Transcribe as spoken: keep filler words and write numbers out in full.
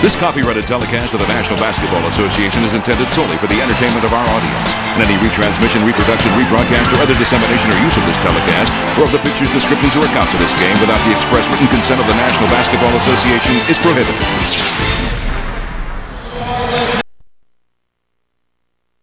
This copyrighted telecast of the National Basketball Association is intended solely for the entertainment of our audience. And any retransmission, reproduction, rebroadcast, or other dissemination or use of this telecast, or of the pictures, descriptions, or accounts of this game without the express written consent of the National Basketball Association is prohibited.